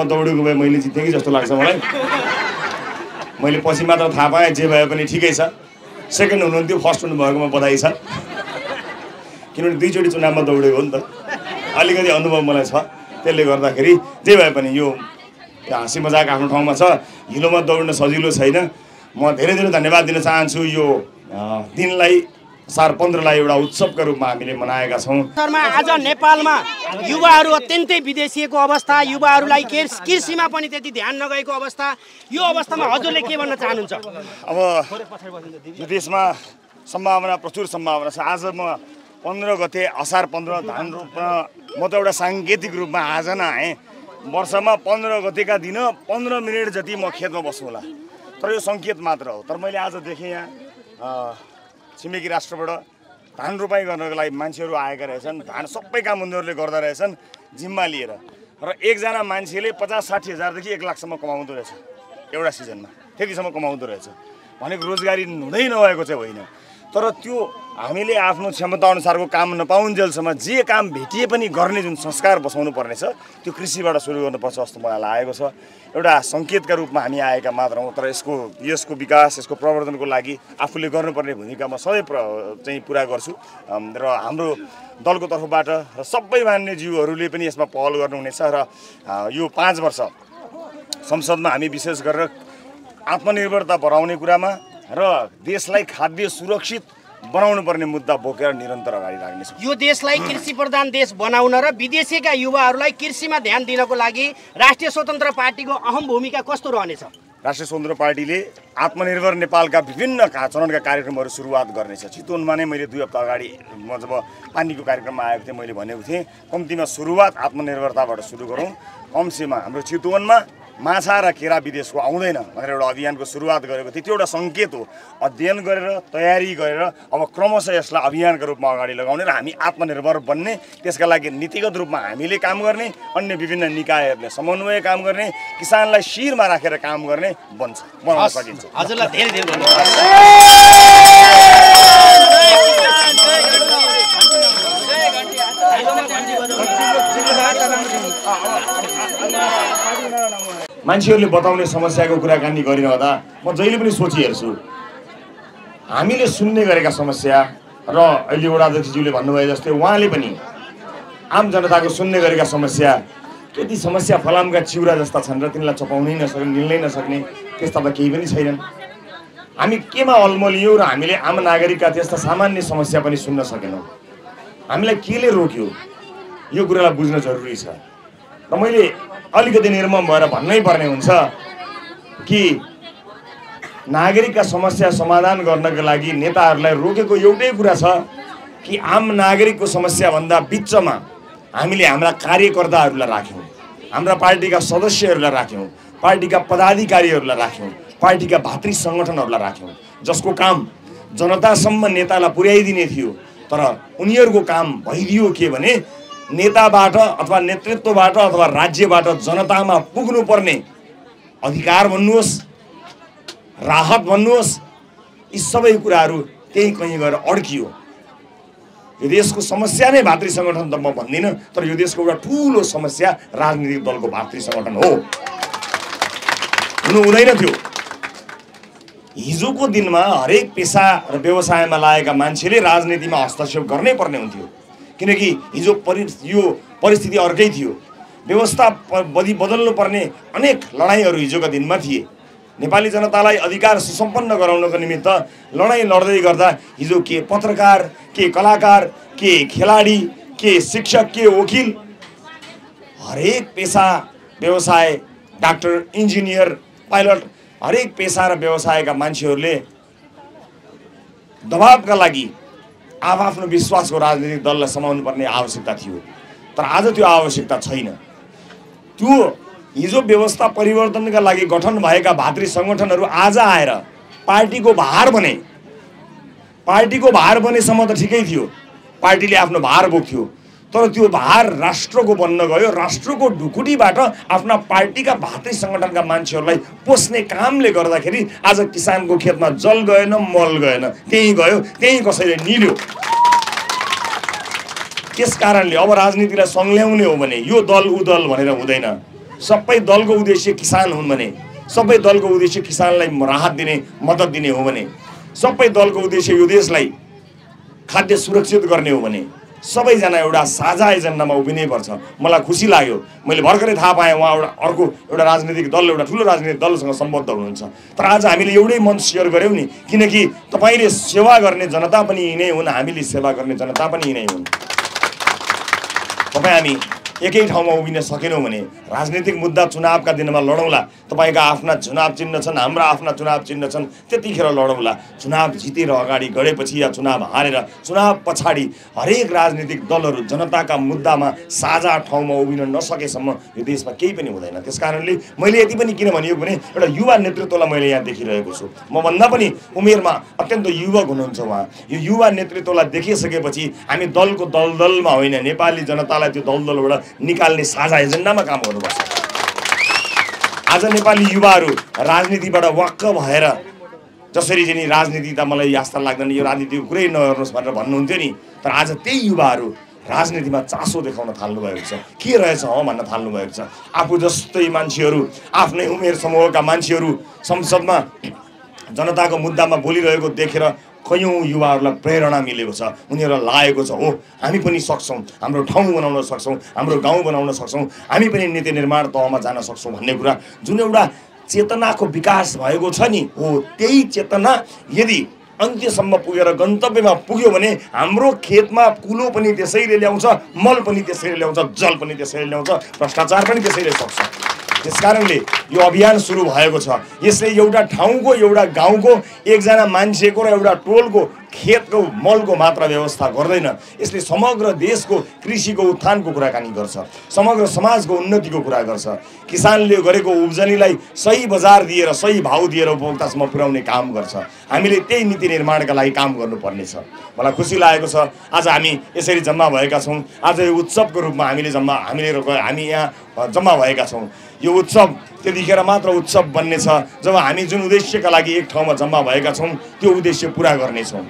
दौडेको भए मैले जित्थेँ कि जस्तो लाग्छ मलाई। मैले पछि मात्र थाहा पाएँ, जे भए पनि ठिकै छ। सेकेन्ड हुनुहुन्थ्यो, फर्स्ट हुनुभएकोमा बधाई छ। किनभने 2 चोटि चुनावमा दौडेको हो नि त, अलिकति अनुभव मलाई छ। त्यसले गर्दाखेरि जे भए पनि यो हाँसी मजाक आफ्नो ठाउँमा छ। हिलोमा दौड्न सजिलो छैन। म धेरै धेरै धन्यवाद दिन चाहन्छु। यो दिनलाई असार 15लाई एउटा उत्सवका रूपमा हामीले मनाएका छौँ। आज नेपालमा युवाहरू अत्यन्तै विदेशिएको अवस्था, युवाहरूलाई कृषिमा पनि त्यति ध्यान नगएको अवस्था, यो अवस्थामा हजुरले के भन्न चाहनुहुन्छ? अब यो देशमा सम्भावना, प्रचुर सम्भावना छ। आज म 15 गते असार 15 धान रोप्न म त एउटा साङ्केतिक रूपमा आज न आएँ। वर्षमा 15 गतेका दिन 15 मिनट जति म खेतमा बस्छु होला, तर यो सङ्केत मात्र हो। तर मैले आज देखेँ यहाँ छिमेकी राष्ट्रबाट धान रोपाइँ गर्नको लागि मान्छेहरू आएका रहेछन्। धान सबै काम उनीहरूले गर्दा रहेछन् जिम्मा लिएर। र एकजना मान्छेले 50-60 हजारदेखि 1 लाखसम्म कमाउँदो रहेछ एउटा सिजनमा, त्यतिसम्म कमाउँदो रहेछ। भनेको रोजगारी हुँदै नभएको चाहिँ होइन, तर त्यो हामीले आफ्नो क्षमता अनुसारको काम नपाउन्जेलसम्म जे काम भेटिए पनि गर्ने जुन संस्कार बसाउनु पर्ने छ, त्यो कृषिबाट सुरु गर्नुपर्छ जस्तो मलाई लागेको छ। एउटा सङ्केतका रूपमा हामी आएका मात्र हौँ, तर यसको विकास, यसको प्रवर्धनको लागि आफूले गर्नुपर्ने भूमिका म सधैँ चाहिँ पुरा गर्छु। र हाम्रो दलको तर्फबाट र सबै मान्यज्यूहरूले पनि यसमा पहल गर्नुहुनेछ। र यो 5 वर्ष संसदमा हामी विशेष गरेर आत्मनिर्भरता बढाउने कुरामा र देशलाई खाद्य सुरक्षित बनाउनु पर्ने मुद्दा बोकेर निरन्तर अगाडि लाग्नेछ। यो देशलाई कृषि प्रधान देश बनाउन र विदेशीका युवाहरूलाई कृषिमा ध्यान दिनको लागि राष्ट्रिय स्वतन्त्र पार्टीको अहम भूमिका कस्तो रहनेछ? राष्ट्रिय स्वतन्त्र पार्टीले आत्मनिर्भर नेपालका विभिन्न चरणका कार्यक्रमहरू सुरुवात गर्नेछ। चितवनमा नै मैले 2 हप्ता अगाडि म जब पानीको कार्यक्रममा आएको थिएँ, मैले भनेको थिएँ कम्तीमा सुरुवात आत्मनिर्भरताबाट सुरु गरौँ। कमसेमा हाम्रो चितवनमा माछा र केरा विदेशको आउँदैन भनेर एउटा अभियानको सुरुवात गरेको थिएँ। त्यो एउटा सङ्केत हो। अध्ययन गरेर, तयारी गरेर अब क्रमशः यसलाई अभियानका रूपमा अगाडि लगाउने र हामी आत्मनिर्भर बन्ने, त्यसका लागि नीतिगत रूपमा हामीले काम गर्ने, अन्य विभिन्न निकायहरूले समन्वय काम गर्ने, किसानलाई शिरमा राखेर काम गर्ने बनाउन सकिन्छ। हजुरलाई धेरै धेरै धन्यवाद। मान्छेहरूले बताउने समस्याको कुराकानी गरिरहँदा म जहिले पनि सोचिहेर्छु, हामीले सुन्ने गरेका समस्या र अहिले वडाध्यक्षज्यूले भन्नुभयो जस्तै उहाँले पनि आम जनताको सुन्ने गरेका समस्या, त्यति समस्या फलामका चिउरा जस्ता छन् र तिनलाई चपाउनै नसक्ने, निल्नै नसक्ने त्यस्ता त केही पनि छैनन्। हामी केमा अल्मलियौँ र हामीले आम नागरिकका त्यस्ता सामान्य समस्या पनि सुन्न सकेनौँ? हामीलाई केले रोक्यो? यो कुरालाई बुझ्न जरुरी छ। र मैले अलिकति निर्मम भएर भन्नै पर्ने हुन्छ कि नागरिकका समस्या समाधान गर्नका लागि नेताहरूलाई रोकेको एउटै कुरा छ कि आम नागरिकको समस्याभन्दा बिचमा हामीले हाम्रा कार्यकर्ताहरूलाई राख्यौँ, हाम्रा पार्टीका सदस्यहरूलाई राख्यौँ, पार्टीका पदाधिकारीहरूलाई राख्यौँ, पार्टीका भातृ सङ्गठनहरूलाई राख्यौँ, जसको काम जनतासम्म नेतालाई पुर्याइदिने थियो। तर उनीहरूको काम भइदियो के भने नेताबाट अथवा नेतृत्वबाट अथवा राज्यबाट जनतामा पुग्नुपर्ने अधिकार भन्नुहोस्, राहत भन्नुहोस्, यी सबै कुराहरू त्यही कहीँ गएर अड्कियो। यो देशको समस्या नै भातृ सङ्गठन त म भन्दिनँ, तर यो देशको एउटा ठुलो समस्या राजनीतिक दलको भातृ सङ्गठन हो, हुनु हुँदैन थियो। हिजोको दिनमा हरेक पेसा र व्यवसायमा लागेका मान्छेले राजनीतिमा हस्तक्षेप गर्नै पर्ने हुन्थ्यो, किनकि हिजो यो परिस्थिति अर्कै थियो। व्यवस्था बदल्नु पर्ने अनेक लडाइँहरू हिजोका दिनमा थिए। नेपाली जनतालाई अधिकार सुसम्पन्न गराउनको निमित्त लडाइँ लड्दै गर्दा हिजो के पत्रकार, के कलाकार, के खेलाडी, के शिक्षक, के वकिल, हरेक पेसा व्यवसाय, डाक्टर, इन्जिनियर, पाइलट, हरेक पेसा र व्यवसायका मान्छेहरूले दबावका लागि आफ्नो विश्वासको राजनीतिक दललाई समाउनु पर्ने आवश्यकता थियो। तर आज त्यो आवश्यकता छैन। त्यो हिजो व्यवस्था परिवर्तनका लागि गठन भएका भातृ सङ्गठनहरू आज आएर पार्टीको भार बने। पार्टीको भार बनेसम्म त ठिकै थियो, पार्टीले आफ्नो भार बोक्थ्यो, तर त्यो भार राष्ट्रको बन्न गयो। राष्ट्रको ढुकुटीबाट आफ्ना पार्टीका भातृ सङ्गठनका मान्छेहरूलाई पोस्ने कामले गर्दाखेरि आज किसानको खेतमा जल गएन, मल गएन, त्यहीँ गयो, त्यहीँ कसैले निल्यो। त्यस कारणले अब राजनीतिलाई सङ्ल्याउने हो भने यो दल ऊ दल भनेर हुँदैन। सबै दलको उद्देश्य किसान हुन् भने, सबै दलको उद्देश्य किसानलाई राहत दिने, मद्दत दिने हो भने, सबै दलको उद्देश्य यो देशलाई खाद्य सुरक्षित गर्ने हो भने सबैजना एउटा साझा एजेन्डामा उभिनै पर्छ। मलाई खुसी लाग्यो, मैले भर्खरै थाहा पाएँ उहाँ एउटा अर्को एउटा राजनीतिक दल, एउटा ठुलो राजनीतिक दलसँग सम्बद्ध हुनुहुन्छ। तर आज हामीले एउटै मञ्च सेयर गऱ्यौँ नि, किनकि तपाईँले सेवा गर्ने जनता पनि यिनै हुन्, हामीले सेवा गर्ने जनता पनि यिनै हुन्। तपाईँ हामी एकै ठाउँमा उभिन सकेनौँ भने राजनीतिक मुद्दा चुनावका दिनमा लडौँला। तपाईँका आफ्ना चुनाव चिन्ह छन्, हाम्रा आफ्ना चुनाव चिन्ह छन्, त्यतिखेर लडौँला। चुनाव जितेर अगाडि गएपछि या चुनाव हारेर चुनाव पछाडि हरेक राजनीतिक दलहरू जनताका मुद्दामा साझा ठाउँमा उभिन नसकेसम्म यो देशमा केही पनि हुँदैन। त्यस कारणले मैले यति पनि किन भनियो भने एउटा युवा नेतृत्वलाई मैले यहाँ देखिरहेको छु। मभन्दा पनि उमेरमा अत्यन्त युवक हुनुहुन्छ उहाँ। यो युवा नेतृत्वलाई देखिसकेपछि हामी दलको दलदलमा होइन, नेपाली जनतालाई त्यो दलदलबाट निकाल्ने साझा एजेन्डामा काम गर्नुपर्छ। आज नेपाली युवाहरू राजनीतिबाट वाक्क भएर जसरी चाहिँ नि राजनीति त मलाई आस्था लाग्दैन, यो राजनीतिको कुरै नगर्नुहोस् भनेर भन्नुहुन्थ्यो नि, तर आज त्यही युवाहरू राजनीतिमा चासो देखाउन थाल्नुभएको छ। के रहेछ हो भन्न थाल्नुभएको छ। आफू जस्तै मान्छेहरू, आफ्नै उमेर समूहका मान्छेहरू संसदमा जनताको मुद्दामा बोलिरहेको देखेर कयौँ युवाहरूलाई प्रेरणा मिलेको छ, उनीहरूलाई लागेको छ हो हामी पनि सक्छौँ, हाम्रो ठाउँ बनाउन सक्छौँ, हाम्रो गाउँ बनाउन सक्छौँ, हामी पनि नीति निर्माण तहमा जान सक्छौँ भन्ने कुरा जुन एउटा चेतनाको विकास भएको छ नि, हो त्यही चेतना यदि अन्त्यसम्म पुगेर गन्तव्यमा पुग्यो भने हाम्रो खेतमा कुलो पनि त्यसैले ल्याउँछ, मल पनि त्यसैले ल्याउँछ, जल पनि त्यसैले ल्याउँछ, भ्रष्टाचार पनि त्यसैले सक्छ। त्यसकारणले यो अभियान सुरु भएको छ। यसले एउटा ठाउँको, एउटा गाउँको, एकजना मान्छेको र एउटा टोलको खेतको मलको मात्र व्यवस्था गर्दैन, यसले समग्र देशको कृषिको उत्थानको कुराकानी गर्छ, समग्र समाजको उन्नतिको कुरा गर्छ। किसानले गरेको उब्जनीलाई सही बजार दिएर, सही भाउ दिएर उपभोक्तासम्म पुर्याउने काम गर्छ। हामीले त्यही नीति निर्माणका लागि काम गर्नुपर्नेछ। मलाई खुसी लागेको छ आज हामी यसरी जम्मा भएका छौँ। आज यो उत्सवको रूपमा हामी यहाँ जम्मा भएका छौँ। यो उत्सव त्यतिखेर मात्र उत्सव बन्नेछ जब हामी जुन उद्देश्यका लागि एक ठाउँमा जम्मा भएका छौँ त्यो उद्देश्य पुरा गर्नेछौँ।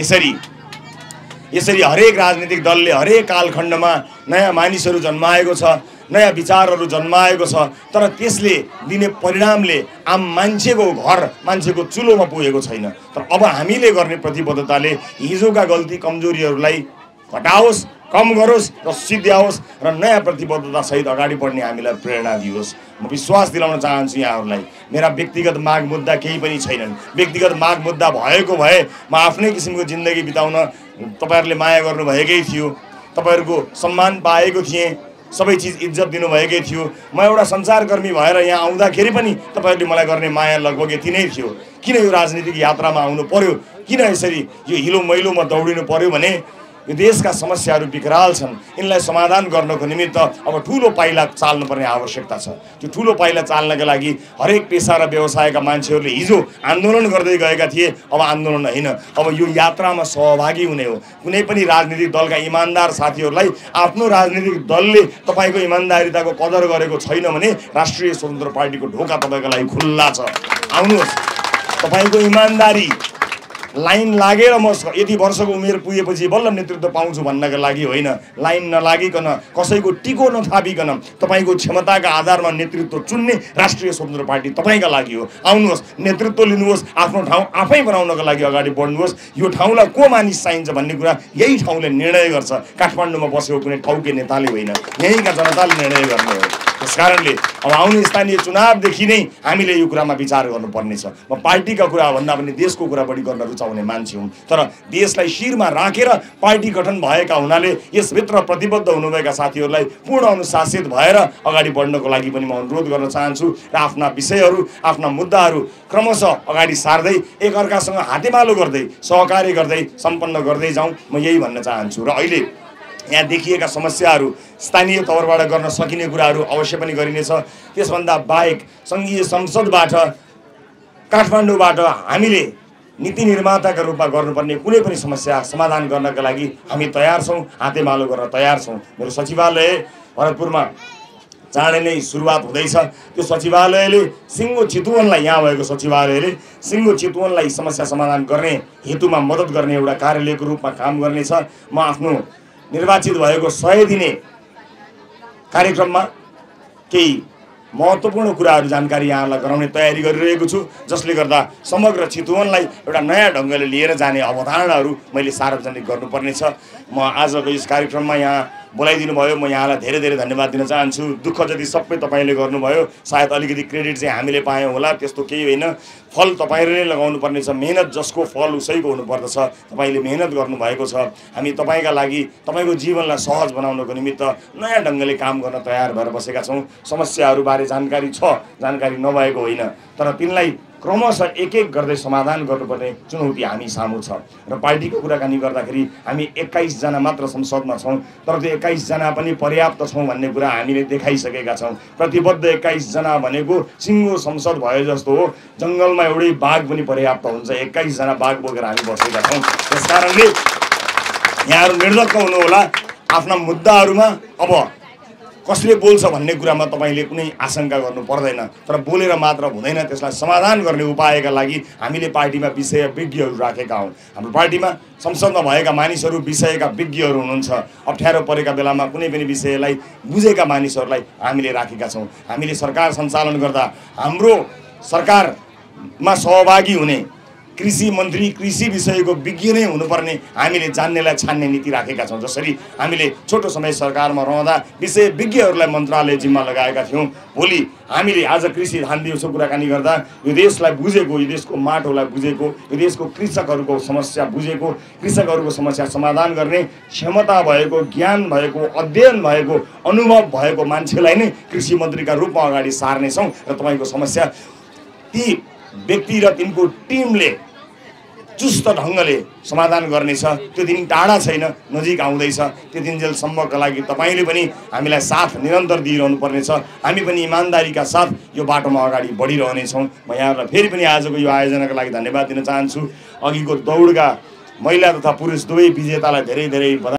यसरी हरेक राजनीतिक दलले हरेक कालखण्डमा नयाँ मानिसहरू जन्माएको छ, नयाँ विचारहरू जन्माएको छ, तर त्यसले दिने परिणामले आम मान्छेको घर, मान्छेको चुलोमा पुगेको छैन। तर अब हामीले गर्ने प्रतिबद्धताले हिजोका गल्ती कमजोरीहरूलाई घटाओस्, कम गरोस् र सिद्ध्याओस् र नयाँ प्रतिबद्धता सहित अगाडि बढ्ने हामीलाई प्रेरणा दियोस्। म विश्वास दिलाउन चाहन्छु यहाँहरूलाई, मेरा व्यक्तिगत माग मुद्दा केही पनि छैनन्। व्यक्तिगत माग मुद्दा भएको भए म आफ्नै किसिमको जिन्दगी बिताउन तपाईँहरूले माया गर्नुभएकै थियो, तपाईँहरूको सम्मान पाएको थिएँ, सबै चिज इज्जत दिनुभएकै थियो। म एउटा सञ्चारकर्मी भएर यहाँ आउँदाखेरि पनि तपाईँहरूले मलाई गर्ने माया लगभग यति नै थियो। किन यो राजनीतिक यात्रामा आउनु पर्यो, किन यसरी यो हिलो मैलोमा दौडिनु पर्यो भने यो देशका समस्याहरू विकराल छन्। यिनलाई समाधान गर्नको निमित्त अब ठुलो पाइला चाल्नुपर्ने आवश्यकता छ। त्यो ठुलो पाइला चाल्नका लागि हरेक पेसा र व्यवसायका मान्छेहरूले हिजो आन्दोलन गर्दै गएका थिए, अब आन्दोलन होइन, अब यो यात्रामा सहभागी हुने हो। कुनै पनि राजनीतिक दलका इमान्दार साथीहरूलाई आफ्नो राजनीतिक दलले तपाईँको इमान्दारिताको कदर गरेको छैन भने राष्ट्रिय स्वतन्त्र पार्टीको ढोका तपाईँको लागि खुल्ला छ। आउनुहोस्, तपाईँको इमान्दारी लाइन लागेर म यति वर्षको उमेर पुगेपछि बल्ल नेतृत्व पाउँछु भन्नका लागि होइन, लाइन नलागिकन कसैको टिको नथापिकन तपाईँको क्षमताका आधारमा नेतृत्व चुन्ने राष्ट्रिय स्वतन्त्र पार्टी तपाईँका लागि हो। आउनुहोस्, नेतृत्व लिनुहोस्, आफ्नो ठाउँ आफै बनाउनका लागि अगाडि बढ्नुहोस्। यो ठाउँलाई को मानिस चाहिन्छ भन्ने कुरा यही ठाउँले निर्णय गर्छ। काठमाडौँमा बसेको कुनै ठाउँकै नेताले होइन, यहीँका जनताले निर्णय गर्ने हो। त्यस कारणले अब आउने स्थानीय चुनावदेखि नै हामीले यो कुरामा विचार गर्नुपर्नेछ। म पार्टीका कुरा भन्दा पनि देशको कुरा बढी गर्न रुचाउने मान्छे हुँ, तर देशलाई शिरमा राखेर पार्टी गठन भएका हुनाले यसभित्र प्रतिबद्ध हुनुभएका साथीहरूलाई पूर्ण अनुशासित भएर अगाडि बढ्नको लागि पनि म अनुरोध गर्न चाहन्छु र आफ्ना विषयहरू, आफ्ना मुद्दाहरू क्रमशः अगाडि सार्दै एकअर्कासँग हातेमालो गर्दै सहकार्य गर्दै सम्पन्न गर्दै जाउँ, म यही भन्न चाहन्छु। र अहिले यहाँ देखिएका समस्याहरू स्थानीय तवरबाट गर्न सकिने कुराहरू अवश्य पनि गरिनेछ। त्यसभन्दा बाहेक सङ्घीय संसदबाट, काठमाडौँबाट हामीले नीति निर्माताका रूपमा गर्नुपर्ने कुनै पनि समस्या समाधान गर्नका लागि हामी तयार छौँ, हातेमालो गर्न तयार छौँ। मेरो सचिवालय भरतपुरमा चाँडै नै सुरुवात हुँदैछ। त्यो सचिवालयले सिङ्गो चितवनलाई, यहाँ भएको सचिवालयले सिङ्गो चितवनलाई समस्या समाधान गर्ने हेतुमा मद्दत गर्ने एउटा कार्यालयको रूपमा काम गर्नेछ। म आफ्नो निर्वाचित भएको 100 दिने कार्यक्रममा केही महत्त्वपूर्ण कुराहरू जानकारी यहाँलाई गराउने तयारी गरिरहेको छु, जसले गर्दा समग्र चितवनलाई एउटा नयाँ ढङ्गले लिएर जाने अवधारणाहरू मैले सार्वजनिक गर्नुपर्नेछ। म आजको यस कार्यक्रममा यहाँ बोलाइदिनु भयो, म यहाँलाई धेरै धेरै धन्यवाद दिन चाहन्छु। दुःख जति सबै तपाईँले गर्नुभयो, सायद अलिकति क्रेडिट चाहिँ हामीले पायौँ होला, त्यस्तो केही होइन। फल तपाईँले नै लगाउनु पर्नेछ। मेहनत जसको फल उसैको हुनुपर्दछ। तपाईँले मेहनत गर्नुभएको छ। हामी तपाईँका लागि तपाईँको जीवनलाई सहज बनाउनको निमित्त नयाँ ढङ्गले काम गर्न तयार भएर बसेका छौँ। समस्याहरूबारे जानकारी छ, जानकारी नभएको होइन, तर तिनलाई क्रमशः एक एक गर्दै समाधान गर्नुपर्ने चुनौती हामी सामु छ। र पार्टीको कुराकानी गर्दाखेरि हामी 21 जना मात्र संसदमा छौँ, तर त्यो 21 जना पनि पर्याप्त छौँ भन्ने कुरा हामीले देखाइसकेका छौँ। प्रतिबद्ध 21 जना भनेको सिङ्गो संसद भयो जस्तो हो। जङ्गलमा एउटै बाघ पनि पर्याप्त हुन्छ। 21 जना बाघ बोकेर हामी बसेका छौँ। त्यसकारणले यहाँहरू निर्धक्क हुनुहोला। आफ्ना मुद्दाहरूमा अब कसले बोल्छ भन्ने कुरामा तपाईँले कुनै आशंका गर्नु पर्दैन, तर बोलेर मात्र हुँदैन। त्यसलाई समाधान गर्ने उपायका लागि हामीले पार्टीमा विषय विज्ञहरू राखेका हौँ। हाम्रो पार्टीमा संसदमा भएका मानिसहरू विषयका विज्ञहरू हुनुहुन्छ। अप्ठ्यारो परेका बेलामा कुनै पनि विषयलाई बुझेका मानिसहरूलाई हामीले राखेका छौँ। हामीले सरकार सञ्चालन गर्दा हाम्रो सरकारमा सहभागी हुने कृषि मन्त्री कृषि विषयको विज्ञ नै हुनुपर्ने हामीले जान्नेलाई छान्ने नीति राखेका छौँ। जसरी हामीले छोटो समय सरकारमा रहँदा विषय विज्ञहरूलाई मन्त्रालय जिम्मा लगाएका थियौँ, भोलि हामीले आज कृषि धान दिवसको कुराकानी गर्दा यो देशलाई बुझेको, यो देशको माटोलाई बुझेको, यो देशको कृषकहरूको समस्या बुझेको, कृषकहरूको समस्या समाधान गर्ने क्षमता भएको, ज्ञान भएको, अध्ययन भएको, अनुभव भएको मान्छेलाई नै कृषि मन्त्रीका रूपमा अगाडि सार्नेछौँ। र तपाईँको समस्या ती व्यक्ति र तिनको टिमले चुस्त ढङ्गले समाधान गर्नेछ। त्यो दिन टाढा छैन, नजिक आउँदैछ। त्यो दिनजेलसम्मका लागि तपाईँले पनि हामीलाई साथ निरन्तर दिइरहनु पर्नेछ। हामी पनि इमान्दारीका साथ यो बाटोमा अगाडि बढिरहनेछौँ। म यहाँहरूलाई फेरि पनि आजको यो आयोजनाका लागि धन्यवाद दिन चाहन्छु। अघिको दौडका महिला तथा पुरुष दुवै विजेतालाई धेरै धेरै